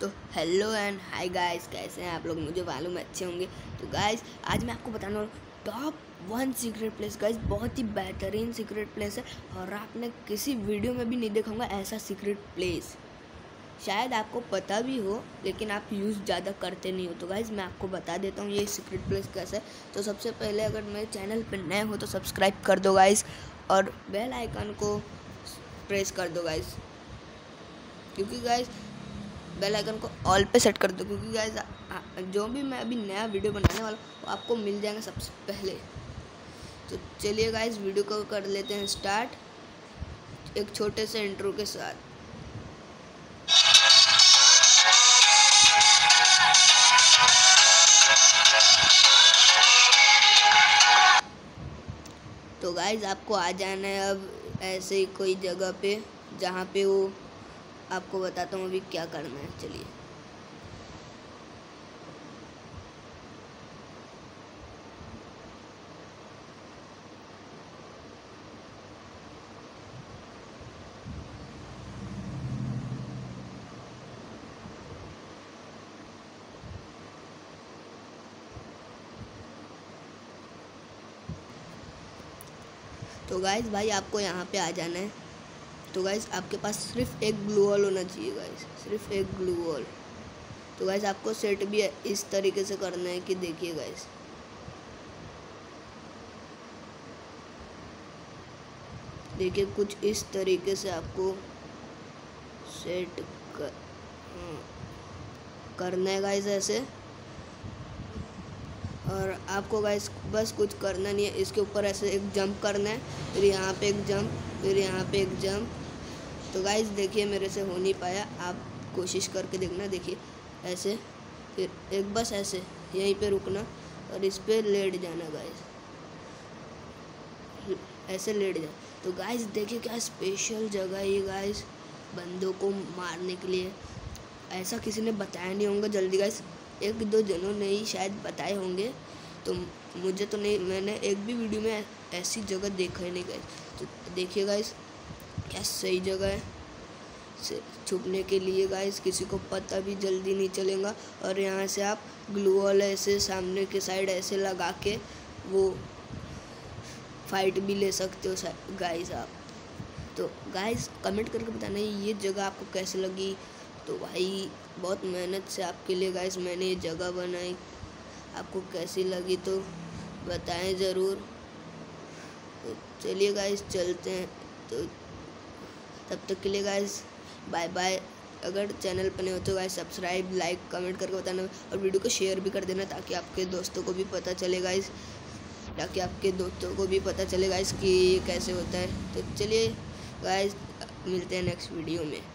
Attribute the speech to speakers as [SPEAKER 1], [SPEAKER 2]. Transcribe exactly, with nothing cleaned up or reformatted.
[SPEAKER 1] तो hello and hi guys, कैसे हैं आप लोग? मुझे मालूम है अच्छे होंगे। तो गाइस आज मैं आपको बताने वाला हूँ top one secret place. Guys बहुत ही बेहतरीन सीक्रेट प्लेस है और आपने किसी वीडियो में भी नहीं देखा होगा ऐसा सीक्रेट प्लेस। शायद आपको पता भी हो लेकिन आप यूज़ ज़्यादा करते नहीं हो। तो गाइस मैं आपको बता देता हूँ ये सीक्रेट प्लेस कैसा है। तो सबसे पहले अगर मेरे चैनल पर नए हो तो सब्सक्राइब कर दो गाइस और बेल आइकन को प्रेस कर दो गाइस, क्योंकि गाइस बेल आइकन को ऑल पे सेट कर दो, क्योंकि गाइस जो भी मैं अभी नया वीडियो बनाने वाला हूँ वो आपको मिल जाएगा सबसे पहले। तो चलिए गाइस वीडियो को कर लेते हैं स्टार्ट एक छोटे से इंट्रो के साथ। तो गाइस आपको आ जाना है अब ऐसे ही कोई जगह पे जहाँ पे वो आपको बताता हूँ अभी क्या करना है। चलिए तो गाइस भाई आपको यहाँ पे आ जाना है। तो गाइस आपके पास सिर्फ एक ग्लू वॉल होना चाहिए गाइस, सिर्फ एक ग्लू वॉल। तो गाइस आपको सेट भी इस तरीके से करना है कि देखिए गाइस, देखिए कुछ इस तरीके से आपको सेट कर, करना है गाइस ऐसे। और आपको गाइस बस कुछ करना नहीं है, इसके ऊपर ऐसे एक जंप करना है, फिर यहाँ पे एक जंप, फिर यहाँ पे एक जंप। तो गाइस देखिए मेरे से हो नहीं पाया, आप कोशिश करके देखना। देखिए ऐसे, फिर एक बस ऐसे यहीं पे रुकना और इस पे लेट जाना गाइस, ऐसे लेट जाए। तो गाइस देखिए क्या स्पेशल जगह है ये गाइस बंदों को मारने के लिए। ऐसा किसी ने बताया नहीं होगा जल्दी गाइस, एक दो जनों ने ही शायद बताए होंगे, तो मुझे तो नहीं, मैंने एक भी वीडियो में ऐसी जगह देखा ही नहीं गाइस। तो देखिए गाइस क्या सही जगह है छुपने के लिए गाइस, किसी को पता भी जल्दी नहीं चलेगा। और यहाँ से आप ग्लू वॉल ऐसे सामने के साइड ऐसे लगा के वो फाइट भी ले सकते हो गाइस आप। तो गाइस कमेंट करके बताना ये जगह आपको कैसे लगी। तो भाई बहुत मेहनत से आपके लिए गाइस मैंने ये जगह बनाई, आपको कैसी लगी तो बताएं ज़रूर। तो चलिए गाइस चलते हैं, तो तब तक के लिए गाइस बाय बाय। अगर चैनल पर नहीं हो तो गाइस सब्सक्राइब लाइक कमेंट करके बताना और वीडियो को शेयर भी कर देना, ताकि आपके दोस्तों को भी पता चले गाइस, ताकि आपके दोस्तों को भी पता चले गाइस कि ये कैसे होता है। तो चलिए गाइस मिलते हैं नेक्स्ट वीडियो में।